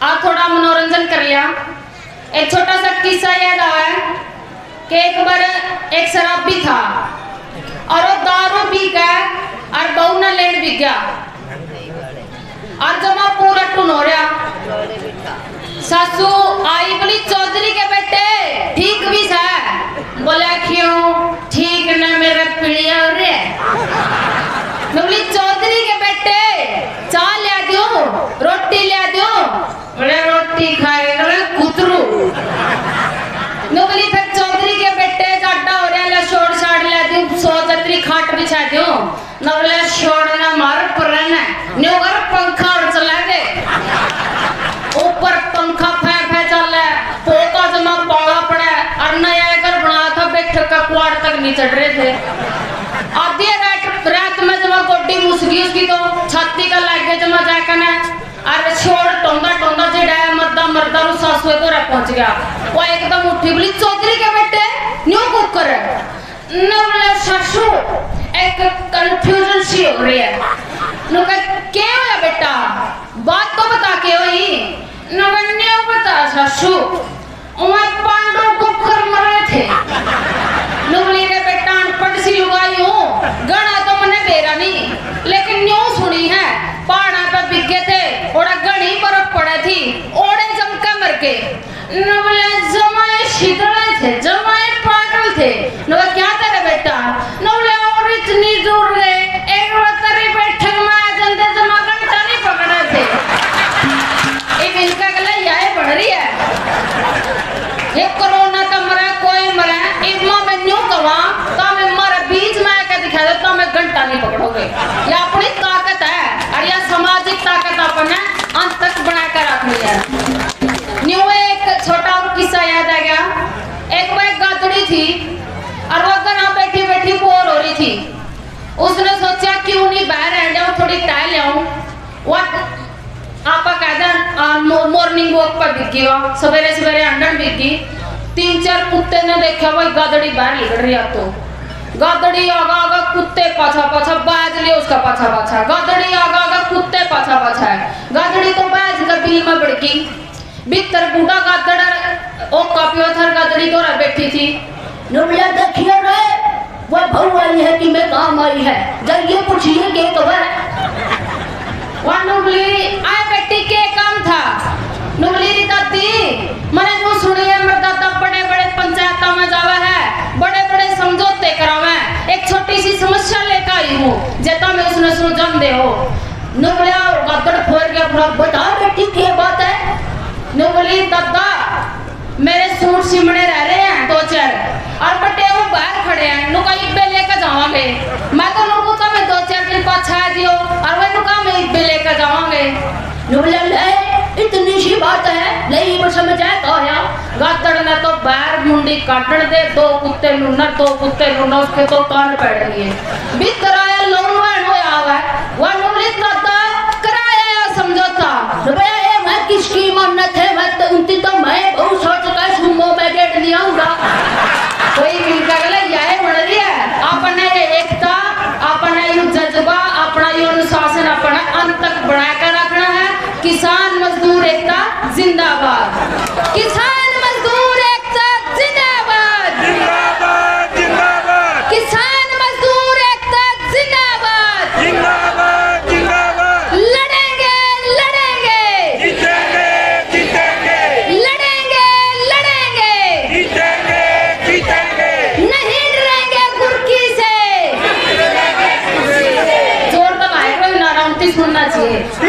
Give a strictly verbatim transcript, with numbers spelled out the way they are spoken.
आप थोड़ा मनोरंजन कर लिया। एक छोटा सा किस्सा याद आया कि एक बार एक शराबी था और वो दारू पी के और बहू न लेन भी गया और जमा पूरा टून हो रहा। सासू आई बोली चौधरी के बेटे ठीक भी था। बोला क्यों ठीक न मेरा पीड़िया हो रहा है। बोली चौधरी के बेटे चाय ले दो रोटी ले दो। बोले रोटी खाएगा कुतरू। बोली फिर चौधरी के बेटे जाडा हो रहा छोड़ छाड़ ले दो सौ जत्री खाट बिछा दो। बोले छोड़ना मार पुराना न्यूगर पंखा और चला दे ऊपर पंखा फै फै चल पोका जमा पाला पड़ा और नया घर बना था बैठक का कुआड़ तक नहीं चढ़ रहे थे। आधी रात रात में जमा गोड्डी मुसगी उसकी तो छाती का लागे जमा जाकर ना अरे छोड़ टोंदा टोंदा चिड़ाया मर्दा मर्दा रू सासुए को पहुंच गया। वो एकदम उठी बोली चौधरी के बेटे न्यू कुकर न बोले सासू एक कंफ्यूजन सी हो रही है। नु कह क्या होया बेटा बात तो बता के होई। न न्यू बता सासू मैं पांडव कुकर मरे थे। नु बोली रे बेटा अनपढ़ सी लुगाई हूँ गणा तो मैंने बेरा नहीं लेकिन न्यू सुनी है पहाड़ा पे बिके थे ओड़ा घनी बर्फ पड़ा थी ओड़े जमका मर के। न बोले जमाए शीतले थे जमाए पागल थे। न क्या तेरा बेटा न बोले और इतनी दूर गए एक तेरी बैठक में आ जनते जमा घंटा नहीं पकड़े थे। एक इनका गला यह बढ़ रही है ये कोरोना का मरा कोई मरा इमा मैं न्यू कवा तो मैं मरा बीच में आके दिखा दे तो मैं घंटा नहीं पकड़ोगे। ये अपनी ताकत है और यह सामाजिक ताकत अपने अंत तक बनाकर रखनी है। न्यू एक छोटा किस्सा याद आ गया। एक बार गादड़ी थी और वो घर बैठी बैठी बोर हो रही थी। उसने सोचा क्यों नहीं बाहर रह जाऊं थोड़ी टहल जाऊं। वो आपा कहता मॉर्निंग वॉक पर बिकी हो सवेरे सवेरे अंडन बिकी। तीन चार कुत्ते ने देखा वही गादड़ी बाहर निकल रही तो गादड़ी आगा आगा कुत्ते पाछा पाछा बाज लिया उसका पाछा पाछा। गादड़ी आगा आगा कुत्ते पाछा पाछा है। गादड़ी तो बाज का बिल में बढ़की भीतर बूढ़ा गादड़ ओ कापियो थर गादड़ी तो बैठी थी। नुबला देखिए रे वो बहू आई है कि मैं काम आई है जाइए पूछिए के तो है। वो नुबली आए बेटी के काम था। नुबली री दादी मैंने वो सुनी है मेरे दादा बड़े बड़े पंचायतों में जावा है बड़े बड़े समझौते करावे एक छोटी सी समस्या लेकर आई हूँ जेता में उसने सुलझान दे हो। नुबलिया गादड़ फोड़ के अपना बता बेटी क्या बात है। नुबली दादा मेरे सूट सिमड़े रह रहे हैं दो चार और बटे वो बाहर खड़े हैं नुका इब्बे लेकर जावांगे। मैं तो नुकू का मैं दो चार दिन पाछा दियो और वो नुका मैं इब्बे लेकर जावांगे। नुबला ले इतनी सी बात है नहीं वो समझ आए तो यार। गादड़ ने तो बाहर मुंडी काटन दे दो कुत्ते नुना दो कुत्ते नुना उसके तो कान पड़ रही है। भीतर आया लोन वैन हो आवा वो नुबली दादा कराया समझौता। रुपया ये मैं किसकी मन्नत है मैं तो उनती तो मैं बहुत सोच कर सुमो में गेट लिया हूँगा। कोई मिलकर गले यह बढ़ रही है अपने ये एकता अपने ये जज्बा अपना ये अनुशासन अपना अंत तक बढ़ाकर रखना है। किसान मजदूर एकता जिंदाबाद। किसान मजदूर एकता जिंदाबाद जिंदाबाद जिंदाबाद। किसान मजदूर एकता जिंदाबाद जिंदाबाद जिंदाबाद। लड़ेंगे लड़ेंगे जीतेंगे जीतेंगे लड़ेंगे लड़ेंगे जीतेंगे जीतेंगे। नहीं डरेंगे कुर्की से। जोर दबाए कोई नाराउंटी सुनना चाहिए।